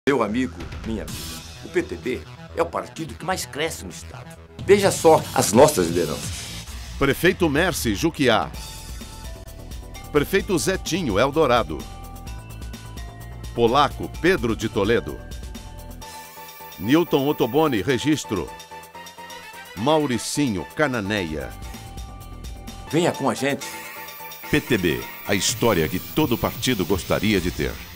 Meu amigo, minha amiga, o PTB é o partido que mais cresce no estado. Veja só as nossas lideranças. Prefeito Mercy Juquiá. Prefeito Zetinho Eldorado. Polaco Pedro de Toledo. Newton Ottoboni Registro. Mauricinho Cananéia. Venha com a gente. PTB, a história que todo partido gostaria de ter.